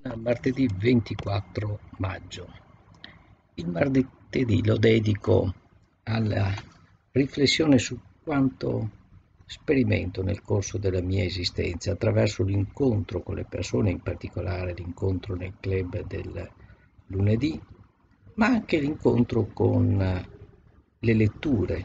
Martedì 24 maggio. Il martedì lo dedico alla riflessione su quanto sperimento nel corso della mia esistenza attraverso l'incontro con le persone, in particolare l'incontro nel club del lunedì, ma anche l'incontro con le letture,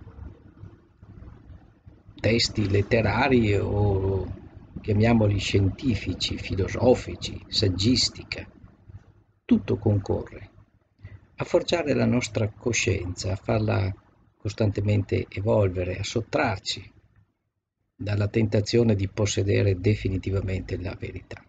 testi letterari o chiamiamoli scientifici, filosofici, saggistica. Tutto concorre a forgiare la nostra coscienza, a farla costantemente evolvere, a sottrarci dalla tentazione di possedere definitivamente la verità.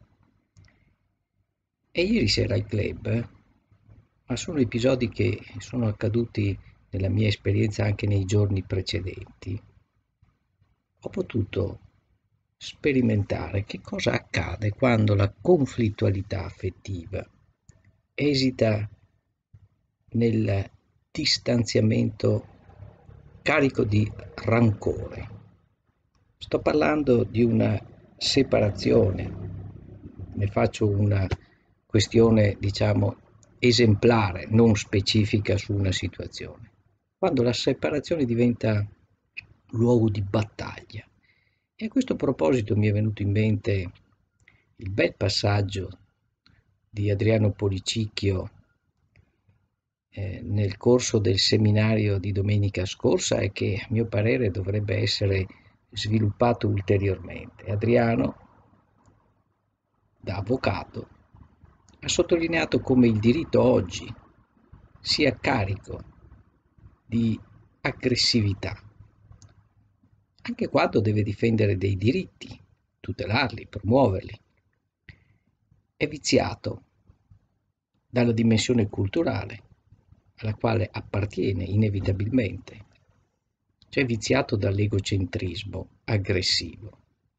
E ieri sera al club, ma sono episodi che sono accaduti nella mia esperienza anche nei giorni precedenti, ho potuto sperimentare che cosa accade quando la conflittualità affettiva esita nel distanziamento carico di rancore. Sto parlando di una separazione, ne faccio una questione, diciamo, esemplare, non specifica su una situazione. Quando la separazione diventa luogo di battaglia. E a questo proposito mi è venuto in mente il bel passaggio di Adriano Policicchio nel corso del seminario di domenica scorsa e che a mio parere dovrebbe essere sviluppato ulteriormente. Adriano, da avvocato, ha sottolineato come il diritto oggi sia carico di aggressività, anche quando deve difendere dei diritti, tutelarli, promuoverli. È viziato dalla dimensione culturale alla quale appartiene inevitabilmente, cioè viziato dall'egocentrismo aggressivo.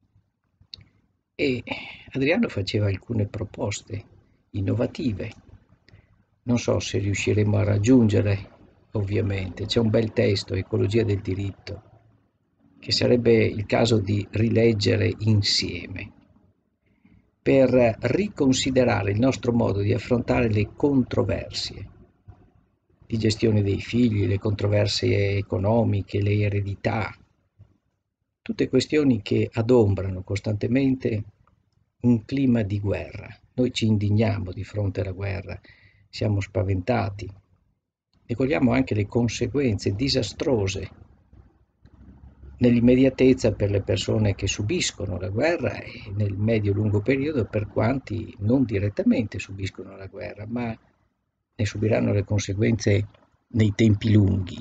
E Adriano faceva alcune proposte innovative. Non so se riusciremo a raggiungere, ovviamente. C'è un bel testo, Ecologia del diritto, che sarebbe il caso di rileggere insieme per riconsiderare il nostro modo di affrontare le controversie di gestione dei figli, le controversie economiche, le eredità, tutte questioni che adombrano costantemente un clima di guerra. Noi ci indigniamo di fronte alla guerra, siamo spaventati, ne cogliamo anche le conseguenze disastrose nell'immediatezza per le persone che subiscono la guerra e nel medio-lungo periodo per quanti non direttamente subiscono la guerra, ma ne subiranno le conseguenze nei tempi lunghi,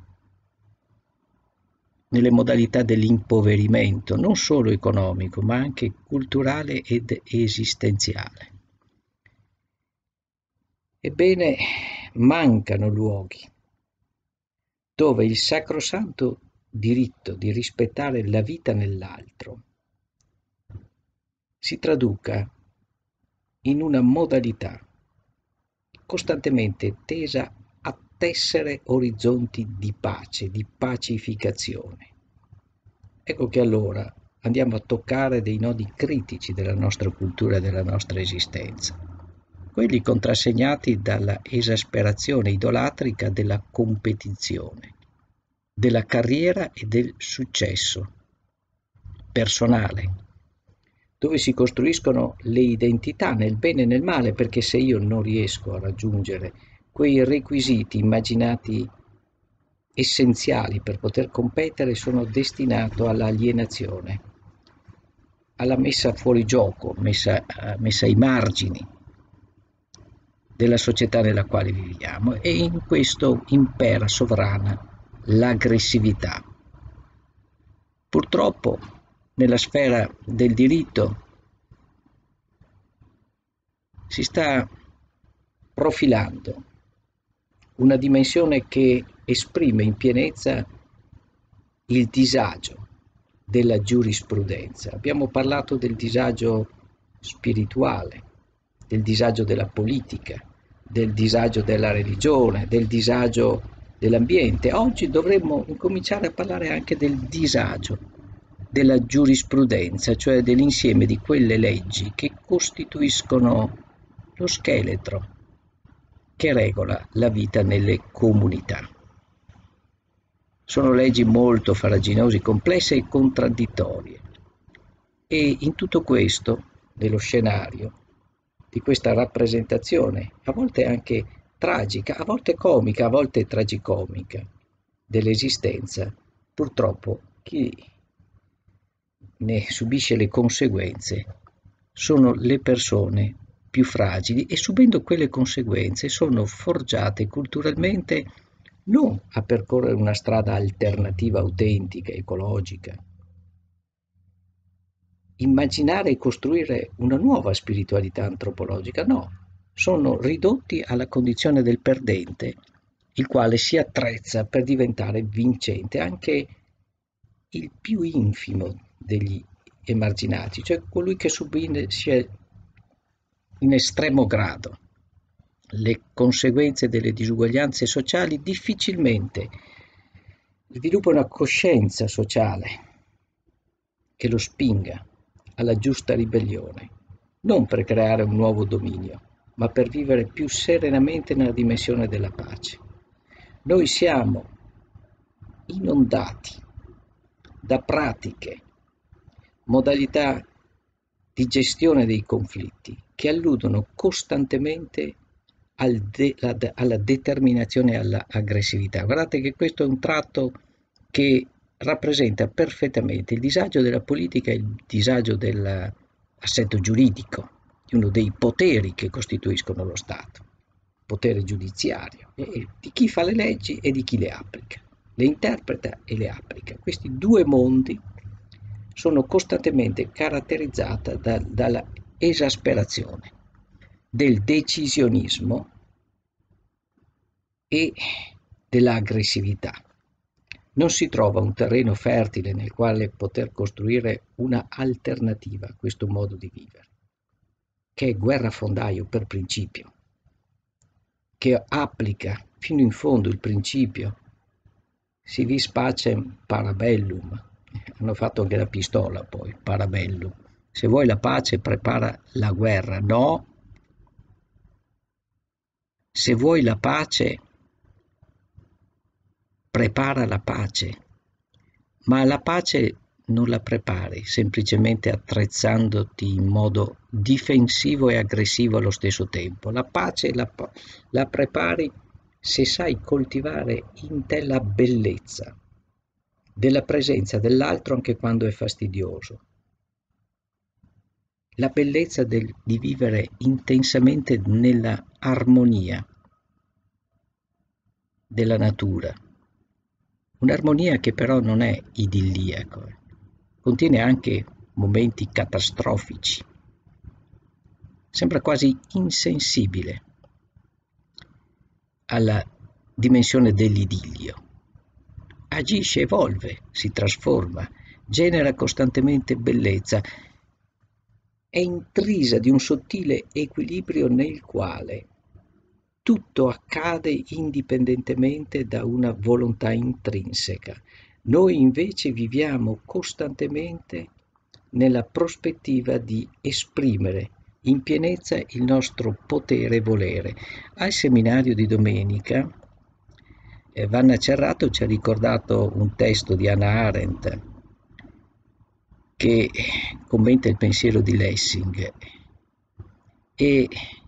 nelle modalità dell'impoverimento, non solo economico, ma anche culturale ed esistenziale. Ebbene, mancano luoghi dove il sacrosanto diritto di rispettare la vita nell'altro si traduca in una modalità costantemente tesa a tessere orizzonti di pace, di pacificazione. Ecco che allora andiamo a toccare dei nodi critici della nostra cultura e della nostra esistenza, quelli contrassegnati dalla esasperazione idolatrica della competizione, della carriera e del successo personale, dove si costruiscono le identità nel bene e nel male, perché se io non riesco a raggiungere quei requisiti immaginati essenziali per poter competere, sono destinato all'alienazione, alla messa fuori gioco, messa ai margini della società nella quale viviamo, e in questo impera sovrana l'aggressività. Purtroppo nella sfera del diritto si sta profilando una dimensione che esprime in pienezza il disagio della giurisprudenza. Abbiamo parlato del disagio spirituale, del disagio della politica, del disagio della religione, del disagio dell'ambiente. Oggi dovremmo incominciare a parlare anche del disagio della giurisprudenza, cioè dell'insieme di quelle leggi che costituiscono lo scheletro che regola la vita nelle comunità. Sono leggi molto farraginose, complesse e contraddittorie. E in tutto questo, nello scenario di questa rappresentazione, a volte anche tragica, a volte comica, a volte tragicomica, dell'esistenza, purtroppo chi ne subisce le conseguenze sono le persone più fragili e subendo quelle conseguenze sono forgiate culturalmente non a percorrere una strada alternativa, autentica, ecologica, immaginare e costruire una nuova spiritualità antropologica, no, sono ridotti alla condizione del perdente, il quale si attrezza per diventare vincente, anche il più infimo degli emarginati, cioè colui che subisce in estremo grado le conseguenze delle disuguaglianze sociali, difficilmente sviluppa una coscienza sociale che lo spinga alla giusta ribellione, non per creare un nuovo dominio, ma per vivere più serenamente nella dimensione della pace. Noi siamo inondati da pratiche, modalità di gestione dei conflitti che alludono costantemente alla determinazione e all'aggressività. Guardate che questo è un tratto che rappresenta perfettamente il disagio della politica e il disagio dell'assetto giuridico, di uno dei poteri che costituiscono lo Stato, potere giudiziario, di chi fa le leggi e di chi le applica, le interpreta e le applica. Questi due mondi sono costantemente caratterizzati dalla esasperazione, del decisionismo e dell'aggressività. Non si trova un terreno fertile nel quale poter costruire una alternativa a questo modo di vivere, che è guerrafondaio per principio, che applica fino in fondo il principio si vis pacem parabellum. Hanno fatto anche la pistola poi, parabellum. Se vuoi la pace prepara la guerra, no. Se vuoi la pace prepara la pace, ma la pace non la prepari semplicemente attrezzandoti in modo difensivo e aggressivo allo stesso tempo. La pace la prepari se sai coltivare in te la bellezza della presenza dell'altro anche quando è fastidioso, la bellezza di vivere intensamente nella armonia della natura, un'armonia che però non è idilliaca, contiene anche momenti catastrofici, sembra quasi insensibile alla dimensione dell'idillio. Agisce, evolve, si trasforma, genera costantemente bellezza, è intrisa di un sottile equilibrio nel quale tutto accade indipendentemente da una volontà intrinseca. Noi invece viviamo costantemente nella prospettiva di esprimere in pienezza il nostro potere e volere. Al seminario di domenica Vanna Cerrato ci ha ricordato un testo di Hannah Arendt che commenta il pensiero di Lessing e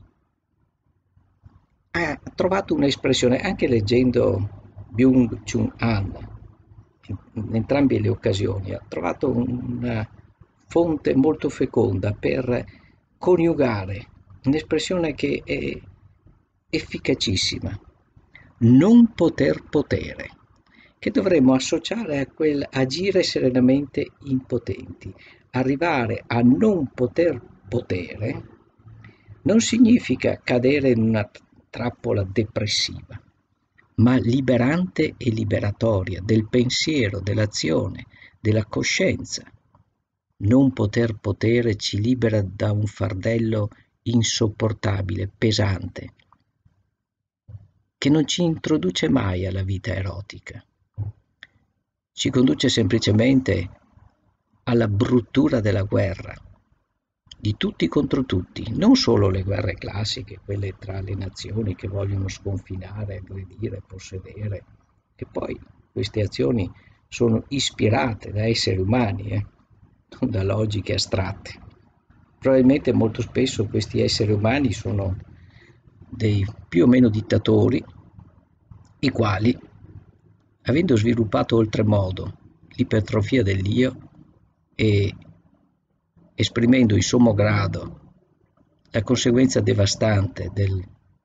ha trovato un'espressione, anche leggendo Byung-Chul Han, in entrambe le occasioni, ha trovato una fonte molto feconda per coniugare un'espressione che è efficacissima, non poter potere, che dovremmo associare a quel agire serenamente impotenti. Arrivare a non poter potere non significa cadere in una trappola depressiva, ma liberante e liberatoria del pensiero, dell'azione, della coscienza. Non poter potere ci libera da un fardello insopportabile, pesante, che non ci introduce mai alla vita erotica. Ci conduce semplicemente alla bruttura della guerra, di tutti contro tutti, non solo le guerre classiche, quelle tra le nazioni che vogliono sconfinare, aggredire, possedere, che poi queste azioni sono ispirate da esseri umani, non da logiche astratte. Probabilmente molto spesso questi esseri umani sono dei più o meno dittatori, i quali, avendo sviluppato oltremodo l'ipertrofia dell'io e esprimendo in sommo grado la conseguenza devastante del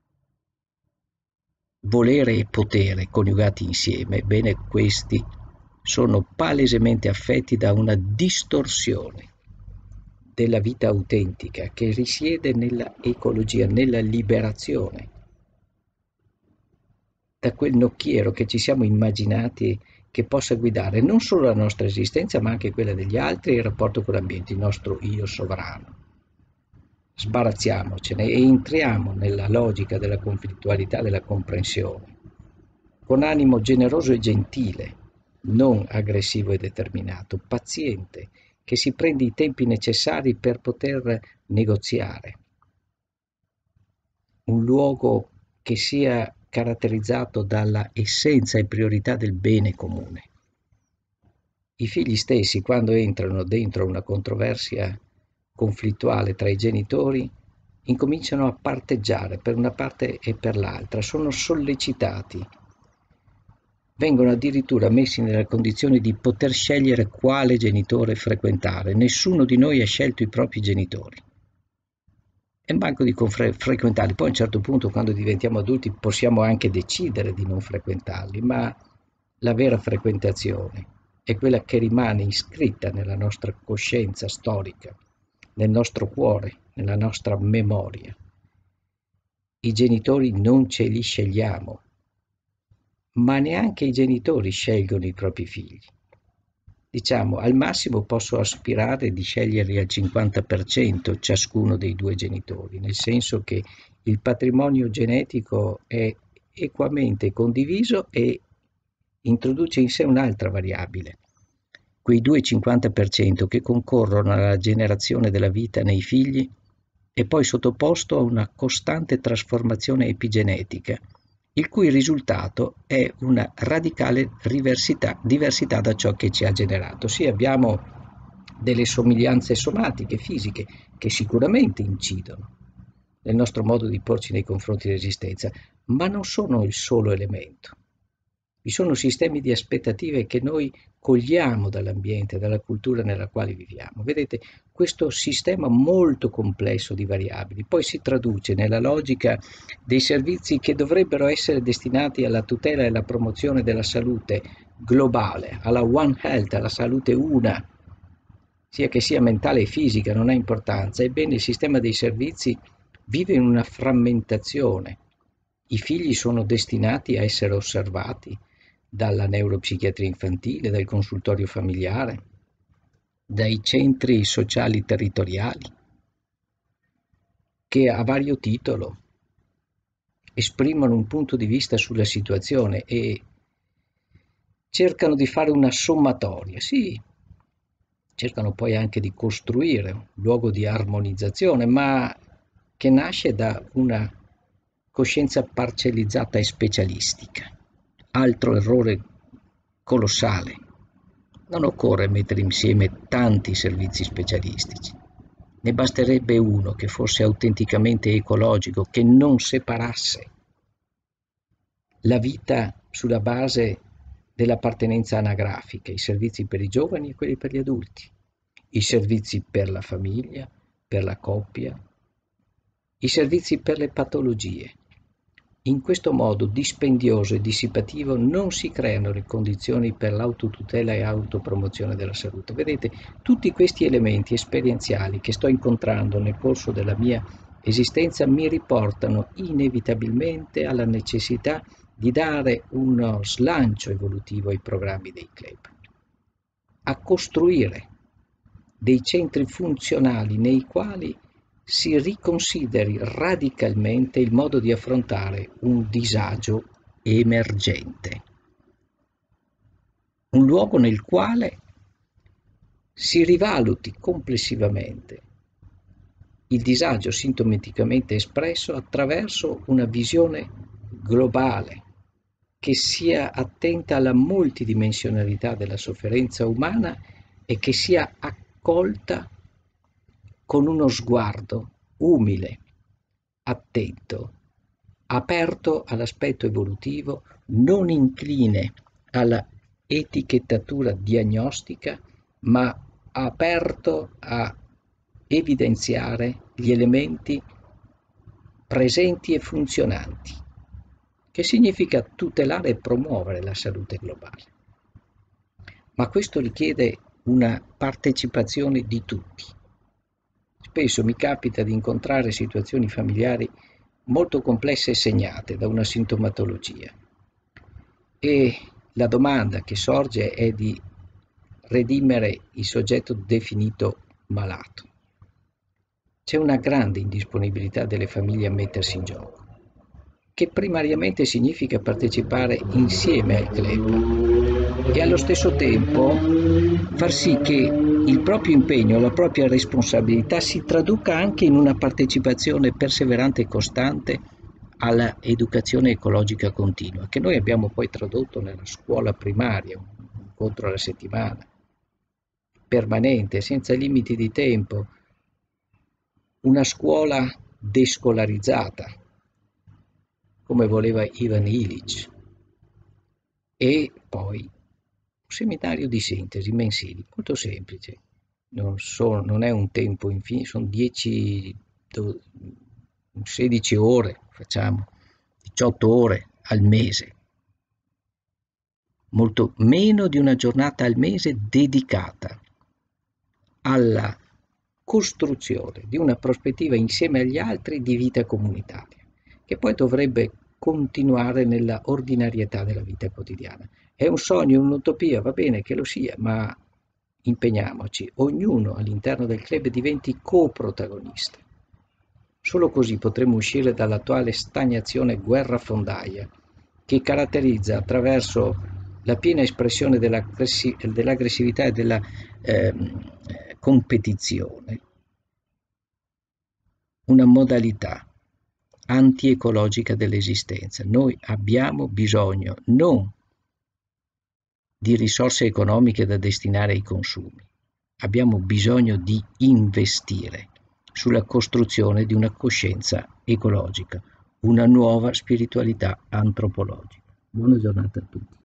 volere e potere coniugati insieme, bene, questi sono palesemente affetti da una distorsione della vita autentica che risiede nella ecologia, nella liberazione da quel nocchiero che ci siamo immaginati che possa guidare non solo la nostra esistenza ma anche quella degli altri e il rapporto con l'ambiente, il nostro io sovrano. Sbarazziamocene e entriamo nella logica della conflittualità, della comprensione, con animo generoso e gentile, non aggressivo e determinato, paziente, che si prende i tempi necessari per poter negoziare. Un luogo che sia caratterizzato dalla essenza e priorità del bene comune. I figli stessi, quando entrano dentro una controversia conflittuale tra i genitori, incominciano a parteggiare per una parte e per l'altra, sono sollecitati, vengono addirittura messi nella condizione di poter scegliere quale genitore frequentare. Nessuno di noi ha scelto i propri genitori e manco di frequentarli. Poi a un certo punto, quando diventiamo adulti, possiamo anche decidere di non frequentarli, ma la vera frequentazione è quella che rimane iscritta nella nostra coscienza storica, nel nostro cuore, nella nostra memoria. I genitori non ce li scegliamo, ma neanche i genitori scelgono i propri figli. Diciamo, al massimo posso aspirare di sceglierli al 50% ciascuno dei due genitori, nel senso che il patrimonio genetico è equamente condiviso e introduce in sé un'altra variabile. Quei due 50% che concorrono alla generazione della vita nei figli è poi sottoposto a una costante trasformazione epigenetica, il cui risultato è una radicale diversità da ciò che ci ha generato. Sì, abbiamo delle somiglianze somatiche, fisiche, che sicuramente incidono nel nostro modo di porci nei confronti dell'esistenza, ma non sono il solo elemento. Vi sono sistemi di aspettative che noi cogliamo dall'ambiente, dalla cultura nella quale viviamo. Vedete, questo sistema molto complesso di variabili poi si traduce nella logica dei servizi che dovrebbero essere destinati alla tutela e alla promozione della salute globale, alla One Health, alla salute una, sia che sia mentale e fisica, non ha importanza. Ebbene, il sistema dei servizi vive in una frammentazione. I figli sono destinati a essere osservati dalla neuropsichiatria infantile, dal consultorio familiare, dai centri sociali territoriali, che a vario titolo esprimono un punto di vista sulla situazione e cercano di fare una sommatoria. Sì, cercano poi anche di costruire un luogo di armonizzazione, ma che nasce da una coscienza parcellizzata e specialistica. Altro errore colossale. Non occorre mettere insieme tanti servizi specialistici. Ne basterebbe uno che fosse autenticamente ecologico, che non separasse la vita sulla base dell'appartenenza anagrafica, i servizi per i giovani e quelli per gli adulti, i servizi per la famiglia, per la coppia, i servizi per le patologie. In questo modo dispendioso e dissipativo non si creano le condizioni per l'autotutela e autopromozione della salute. Vedete, tutti questi elementi esperienziali che sto incontrando nel corso della mia esistenza mi riportano inevitabilmente alla necessità di dare uno slancio evolutivo ai programmi dei club, a costruire dei centri funzionali nei quali si riconsideri radicalmente il modo di affrontare un disagio emergente. Un luogo nel quale si rivaluti complessivamente il disagio sintomaticamente espresso attraverso una visione globale che sia attenta alla multidimensionalità della sofferenza umana e che sia accolta con uno sguardo umile, attento, aperto all'aspetto evolutivo, non incline alla etichettatura diagnostica, ma aperto a evidenziare gli elementi presenti e funzionanti, che significa tutelare e promuovere la salute globale. Ma questo richiede una partecipazione di tutti. Spesso mi capita di incontrare situazioni familiari molto complesse e segnate da una sintomatologia e la domanda che sorge è di redimere il soggetto definito malato. C'è una grande indisponibilità delle famiglie a mettersi in gioco, che primariamente significa partecipare insieme al club e allo stesso tempo far sì che il proprio impegno, la propria responsabilità si traduca anche in una partecipazione perseverante e costante alla educazione ecologica continua, che noi abbiamo poi tradotto nella scuola primaria, un incontro alla settimana, permanente, senza limiti di tempo, una scuola descolarizzata, come voleva Ivan Illich, e poi un seminario di sintesi mensili, molto semplice, non è un tempo infinito, sono 16 ore, facciamo 18 ore al mese, molto meno di una giornata al mese dedicata alla costruzione di una prospettiva insieme agli altri di vita comunitaria, che poi dovrebbe continuare nella ordinarietà della vita quotidiana. È un sogno, un'utopia, va bene che lo sia, ma impegniamoci, ognuno all'interno del club diventi coprotagonista. Solo così potremo uscire dall'attuale stagnazione guerrafondaia che caratterizza attraverso la piena espressione dell'aggressività e della competizione una modalità antiecologica dell'esistenza. Noi abbiamo bisogno non di risorse economiche da destinare ai consumi, abbiamo bisogno di investire sulla costruzione di una coscienza ecologica, una nuova spiritualità antropologica. Buona giornata a tutti.